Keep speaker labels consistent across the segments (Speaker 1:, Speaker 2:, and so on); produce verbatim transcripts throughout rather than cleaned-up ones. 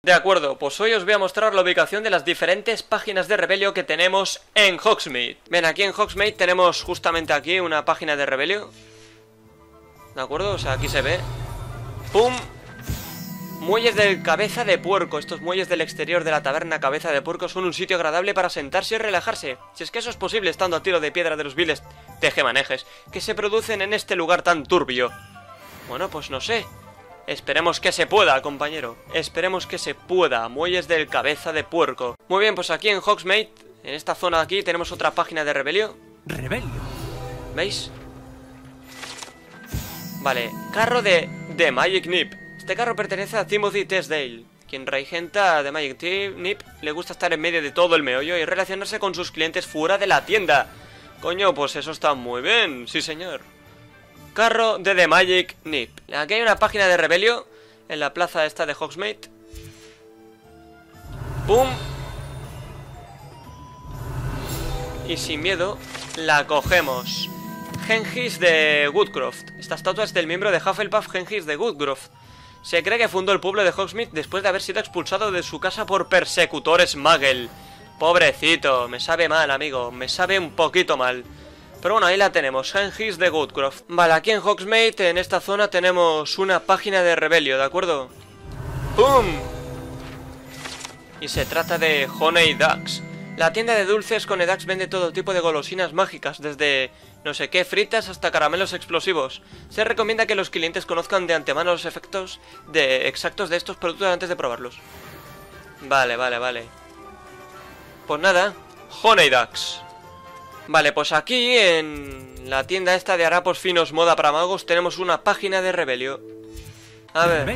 Speaker 1: De acuerdo, pues hoy os voy a mostrar la ubicación de las diferentes páginas de Rebelio que tenemos en Hogsmeade. Ven, aquí en Hogsmeade tenemos justamente aquí una página de Rebelio. ¿De acuerdo? O sea, aquí se ve. ¡Pum! Muelles del Cabeza de Puerco. Estos muelles del exterior de la taberna Cabeza de Puerco son un sitio agradable para sentarse y relajarse. Si es que eso es posible estando a tiro de piedra de los viles tejemanejes que se producen en este lugar tan turbio. Bueno, pues no sé. Esperemos que se pueda, compañero. Esperemos que se pueda. Muelles del Cabeza de Puerco. Muy bien, pues aquí en Hogsmeade, en esta zona de aquí, tenemos otra página de Rebelio.
Speaker 2: Rebelio.
Speaker 1: ¿Veis? Vale, carro de The Magic Nip. Este carro pertenece a Timothy Tesdale, quien regenta The Magic Nip. Le gusta estar en medio de todo el meollo y relacionarse con sus clientes fuera de la tienda. Coño, pues eso está muy bien, sí señor. Carro de The Magic Nip. Aquí hay una página de Rebelio en la plaza esta de Hogsmeade. ¡Pum! Y sin miedo la cogemos. Hengist de Woodcroft. Esta estatua es del miembro de Hufflepuff Hengist de Woodcroft. Se cree que fundó el pueblo de Hogsmeade después de haber sido expulsado de su casa por persecutores Muggle. Pobrecito, me sabe mal, amigo, me sabe un poquito mal. Pero bueno, ahí la tenemos, Hengist de Woodcroft. Vale, aquí en Hogsmeade, en esta zona, tenemos una página de Rebelio, ¿de acuerdo? ¡Pum! Y se trata de Honey Ducks. La tienda de dulces con Ducks vende todo tipo de golosinas mágicas, desde no sé qué fritas hasta caramelos explosivos. Se recomienda que los clientes conozcan de antemano los efectos de exactos de estos productos antes de probarlos. Vale, vale, vale. Pues nada, Honey Ducks. Vale, pues aquí en la tienda esta de harapos finos moda para magos tenemos una página de Rebelio. A ver.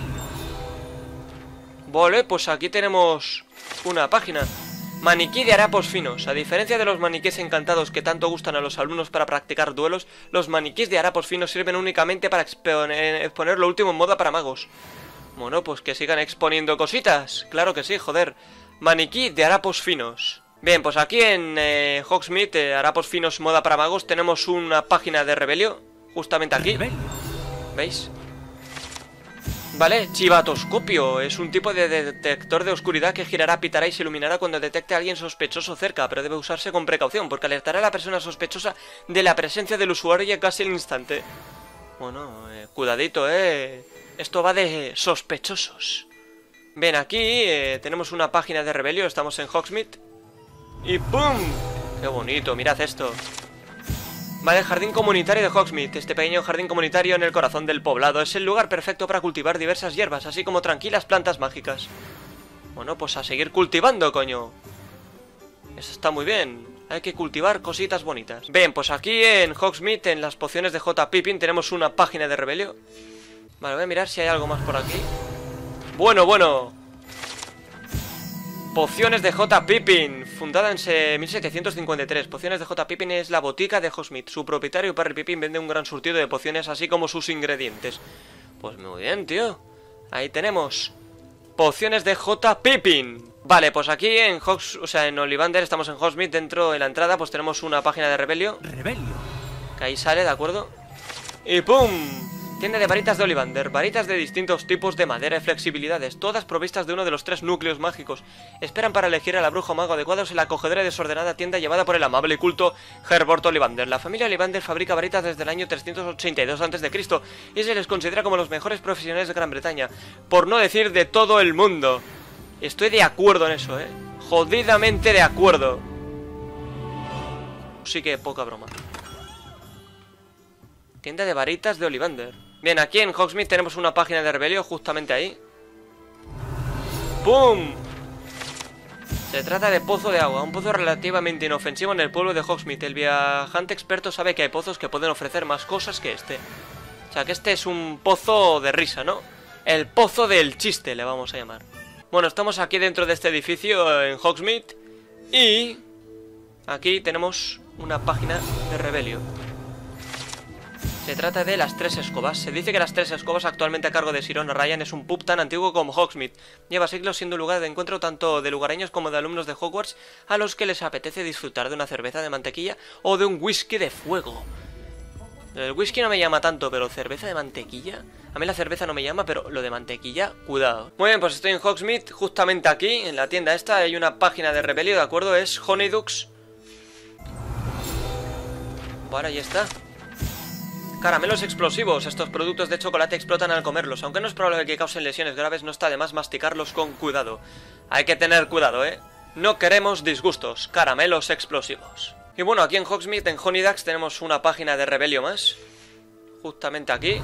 Speaker 1: Vale, pues aquí tenemos una página. Maniquí de harapos finos. A diferencia de los maniquíes encantados que tanto gustan a los alumnos para practicar duelos, los maniquís de harapos finos sirven únicamente para exponer, exponer lo último en moda para magos. Bueno, pues que sigan exponiendo cositas. Claro que sí, joder. Maniquí de harapos finos. Bien, pues aquí en eh, Hogsmeade, eh, harapos finos moda para magos, tenemos una página de Rebelio, justamente aquí. ¿Veis? Vale, chivatoscopio. Es un tipo de detector de oscuridad que girará, pitará y se iluminará cuando detecte a alguien sospechoso cerca, pero debe usarse con precaución, porque alertará a la persona sospechosa de la presencia del usuario casi al instante. Bueno, eh, cuidadito, eh. Esto va de sospechosos. Bien, aquí eh, tenemos una página de Rebelio, estamos en Hogsmeade. Y ¡pum! ¡Qué bonito! Mirad esto. Vale, jardín comunitario de Hogsmeade. Este pequeño jardín comunitario en el corazón del poblado es el lugar perfecto para cultivar diversas hierbas, así como tranquilas plantas mágicas. Bueno, pues a seguir cultivando, coño. Eso está muy bien. Hay que cultivar cositas bonitas. Bien, pues aquí en Hogsmeade, en las pociones de J. Pippin, tenemos una página de Rebelio. Vale, voy a mirar si hay algo más por aquí. Bueno, bueno. Pociones de J. Pippin, fundada en mil setecientos cincuenta y tres. Pociones de J. Pippin es la botica de Hogsmeade. Su propietario, Parry Pippin, vende un gran surtido de pociones, así como sus ingredientes. Pues muy bien, tío. Ahí tenemos pociones de J. Pippin. Vale, pues aquí en Hogs, o sea, en Ollivander, estamos en Hogsmeade. Dentro de la entrada, pues tenemos una página de Rebelio.
Speaker 2: Rebelio.
Speaker 1: Que ahí sale, ¿de acuerdo? Y ¡pum! Tienda de varitas de Ollivander, varitas de distintos tipos de madera y flexibilidades, todas provistas de uno de los tres núcleos mágicos. Esperan para elegir a la bruja o mago adecuados en la acogedora y desordenada tienda llevada por el amable y culto Herbert Ollivander. La familia Ollivander fabrica varitas desde el año trescientos ochenta y dos antes de Cristo y se les considera como los mejores profesionales de Gran Bretaña, por no decir de todo el mundo. Estoy de acuerdo en eso, eh. Jodidamente de acuerdo. Sí que poca broma. Tienda de varitas de Ollivander. Bien, aquí en Hogsmeade tenemos una página de Rebelio justamente ahí. ¡Pum! Se trata de pozo de agua, un pozo relativamente inofensivo en el pueblo de Hogsmeade. El viajante experto sabe que hay pozos que pueden ofrecer más cosas que este. O sea, que este es un pozo de risa, ¿no? El pozo del chiste, le vamos a llamar. Bueno, estamos aquí dentro de este edificio en Hogsmeade. Y aquí tenemos una página de Rebelio. Se trata de las Tres Escobas. Se dice que las Tres Escobas, actualmente a cargo de Sir Honor Ryan, es un pub tan antiguo como Hogsmeade. Lleva siglos siendo un lugar de encuentro tanto de lugareños como de alumnos de Hogwarts, a los que les apetece disfrutar de una cerveza de mantequilla o de un whisky de fuego. El whisky no me llama tanto, pero cerveza de mantequilla. A mí la cerveza no me llama, pero lo de mantequilla, cuidado. Muy bien, pues estoy en Hogsmeade, justamente aquí, en la tienda esta. Hay una página de Rebelio, ¿de acuerdo? Es Honeydukes. Vale, ahí está. Caramelos explosivos. Estos productos de chocolate explotan al comerlos. Aunque no es probable que causen lesiones graves, no está de más masticarlos con cuidado. Hay que tener cuidado, ¿eh? No queremos disgustos. Caramelos explosivos. Y bueno, aquí en Hogsmeade, en Honeydukes, tenemos una página de Rebelio más. Justamente aquí.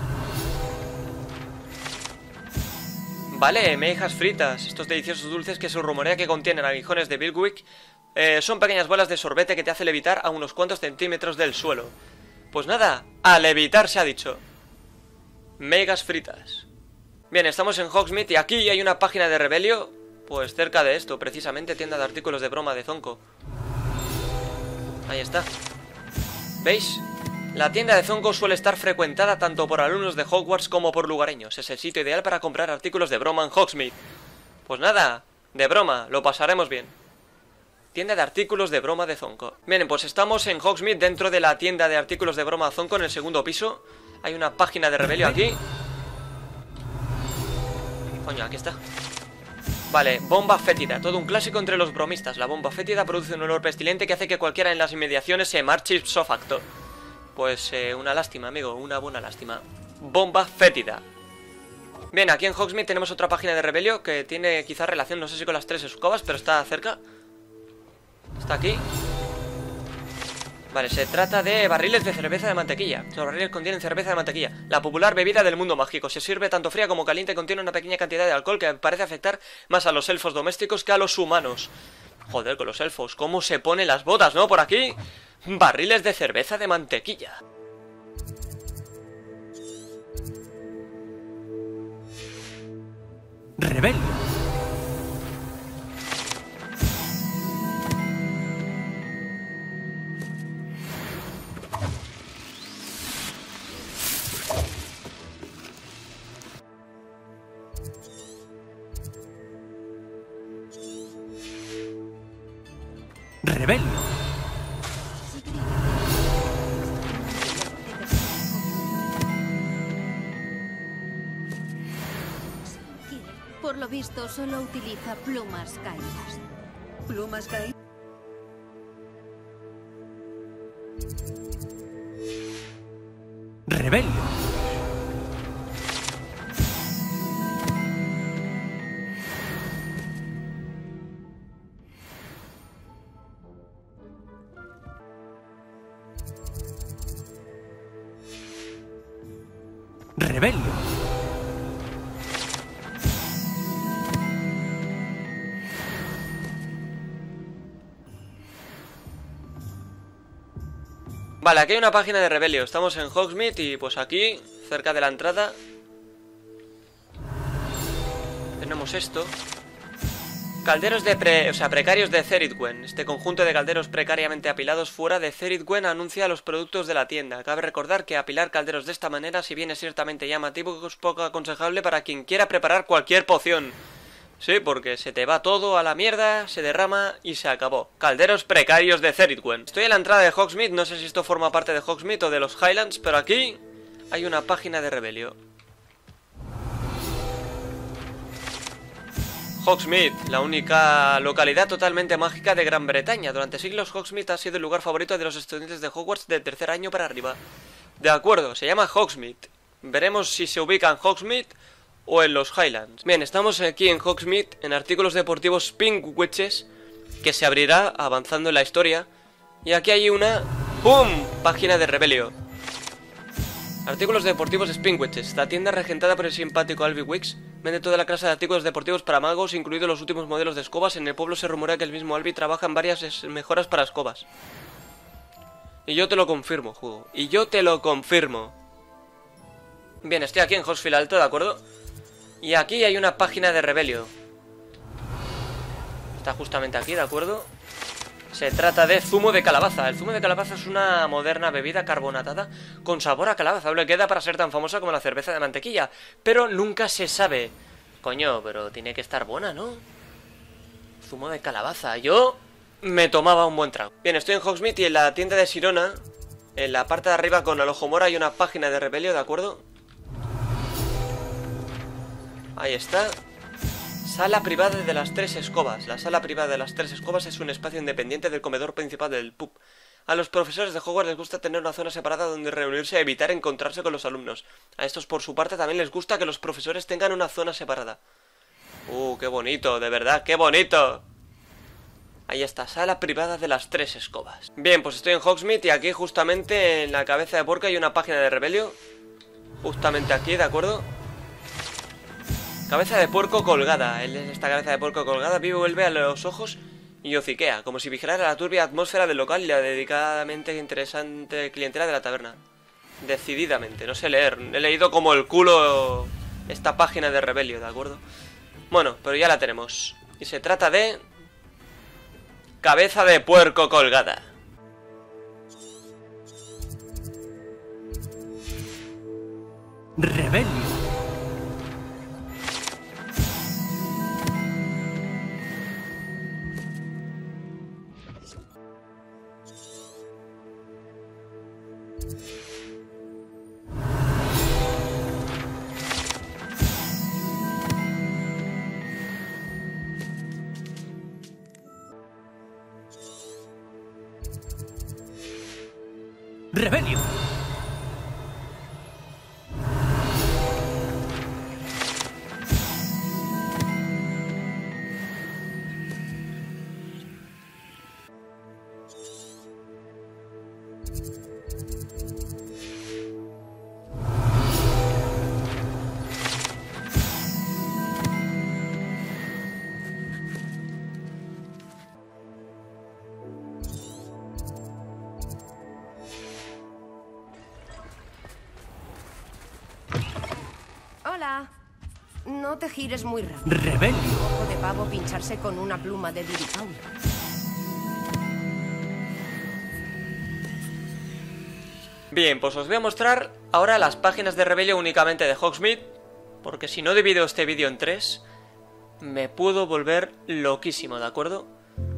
Speaker 1: Vale, mejas fritas. Estos deliciosos dulces que se rumorea que contienen aguijones de Bilgwick. Eh, son pequeñas bolas de sorbete que te hace levitar a unos cuantos centímetros del suelo. Pues nada, a levitar se ha dicho. Megas fritas. Bien, estamos en Hogsmeade y aquí hay una página de Rebelio. Pues cerca de esto, precisamente, tienda de artículos de broma de Zonko. Ahí está. ¿Veis? La tienda de Zonko suele estar frecuentada tanto por alumnos de Hogwarts como por lugareños. Es el sitio ideal para comprar artículos de broma en Hogsmeade. Pues nada, de broma, lo pasaremos bien. Tienda de artículos de broma de Zonko. Bien, pues estamos en Hogsmeade, dentro de la tienda de artículos de broma de Zonko, en el segundo piso. Hay una página de Rebelio aquí. Coño, aquí está. Vale, bomba fétida, todo un clásico entre los bromistas. La bomba fétida produce un olor pestilente que hace que cualquiera en las inmediaciones se marche ipso facto. Pues eh, una lástima, amigo, una buena lástima. Bomba fétida. Bien, aquí en Hogsmeade tenemos otra página de Rebelio que tiene quizás relación, no sé si con las tres escobas, pero está cerca. Está aquí. Vale, se trata de barriles de cerveza de mantequilla. Los barriles contienen cerveza de mantequilla, la popular bebida del mundo mágico. Se sirve tanto fría como caliente y contiene una pequeña cantidad de alcohol que parece afectar más a los elfos domésticos que a los humanos. Joder, con los elfos, ¿cómo se ponen las botas, no? Por aquí, barriles de cerveza de mantequilla.
Speaker 2: Rebelio. Rebelio.
Speaker 3: Por lo visto, solo utiliza plumas caídas.
Speaker 4: ¿Plumas caídas?
Speaker 2: Rebelio. Rebelio.
Speaker 1: Vale, aquí hay una página de Rebelio. Estamos en Hogsmeade y pues aquí, cerca de la entrada, tenemos esto. Calderos de pre... o sea, precarios de Cerridwen. Este conjunto de calderos precariamente apilados fuera de Cerridwen anuncia los productos de la tienda. Cabe recordar que apilar calderos de esta manera, si bien es ciertamente llamativo, es poco aconsejable para quien quiera preparar cualquier poción. Sí, porque se te va todo a la mierda, se derrama y se acabó. Calderos precarios de Cerridwen. Estoy en la entrada de Hogsmeade, no sé si esto forma parte de Hogsmeade o de los Highlands, pero aquí hay una página de Rebelio. Hogsmeade, la única localidad totalmente mágica de Gran Bretaña. Durante siglos Hogsmeade ha sido el lugar favorito de los estudiantes de Hogwarts de tercer año para arriba. De acuerdo, se llama Hogsmeade. Veremos si se ubica en Hogsmeade o en los Highlands. Bien, estamos aquí en Hogsmeade, en artículos deportivos Pink Witches, que se abrirá avanzando en la historia. Y aquí hay una... ¡pum! Página de Rebelio. Artículos deportivos Spink Witches. La tienda regentada por el simpático Alby Wicks vende toda la clase de artículos deportivos para magos, incluidos los últimos modelos de escobas. En el pueblo se rumorea que el mismo Alby trabaja en varias mejoras para escobas. Y yo te lo confirmo, juego. Y yo te lo confirmo. Bien, estoy aquí en Hogsfield Alto, ¿de acuerdo? Y aquí hay una página de Rebelio. Está justamente aquí, ¿de acuerdo? Se trata de zumo de calabaza. El zumo de calabaza es una moderna bebida carbonatada con sabor a calabaza. Le queda para ser tan famosa como la cerveza de mantequilla, pero nunca se sabe. Coño, pero tiene que estar buena, ¿no? Zumo de calabaza. Yo me tomaba un buen trago. Bien, estoy en Hogsmeade y en la tienda de Sirona En la parte de arriba con el ojo mora hay una página de Rebelio, ¿de acuerdo? Ahí está. Sala privada de las tres escobas. La sala privada de las tres escobas es un espacio independiente del comedor principal del pub. A los profesores de Hogwarts les gusta tener una zona separada donde reunirse y evitar encontrarse con los alumnos. A estos por su parte también les gusta que los profesores tengan una zona separada. Uh, qué bonito, de verdad, qué bonito. Ahí está, sala privada de las tres escobas. Bien, pues estoy en Hogsmeade y aquí justamente en la cabeza de puerco hay una página de Rebelio. Justamente aquí, ¿de acuerdo? Cabeza de puerco colgada. Esta cabeza de puerco colgada vive, vuelve a los ojos y hociquea, como si vigilara la turbia atmósfera del local y la dedicadamente interesante clientela de la taberna. Decididamente, no sé leer. He leído como el culo esta página de Rebelio, ¿de acuerdo? Bueno, pero ya la tenemos. Y se trata de... cabeza de puerco colgada.
Speaker 2: Rebelio. Rebelio.
Speaker 4: Hola. No te gires muy rápido.
Speaker 2: Rebelio.
Speaker 4: Ojo de pavo pincharse con una pluma de Diripaun.
Speaker 1: Bien, pues os voy a mostrar ahora las páginas de Rebelio únicamente de Hogsmeade, porque si no divido este vídeo en tres, me puedo volver loquísimo, ¿de acuerdo?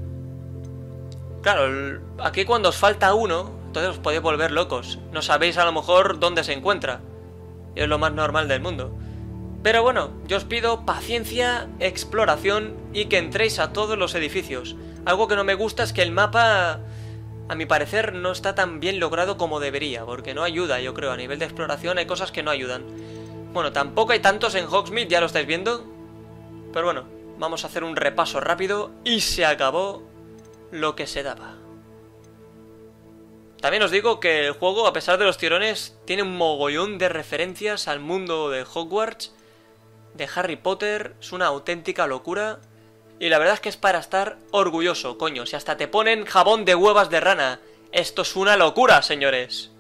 Speaker 1: Claro, aquí cuando os falta uno, entonces os podéis volver locos. No sabéis a lo mejor dónde se encuentra. Y es lo más normal del mundo. Pero bueno, yo os pido paciencia, exploración y que entréis a todos los edificios. Algo que no me gusta es que el mapa, a mi parecer, no está tan bien logrado como debería, porque no ayuda, yo creo. A nivel de exploración hay cosas que no ayudan. Bueno, tampoco hay tantos en Hogsmeade, ya lo estáis viendo. Pero bueno, vamos a hacer un repaso rápido y se acabó lo que se daba. También os digo que el juego, a pesar de los tirones, tiene un mogollón de referencias al mundo de Hogwarts, de Harry Potter. Es una auténtica locura. Y la verdad es que es para estar orgulloso, coño. Si hasta te ponen jabón de huevas de rana. Esto es una locura, señores.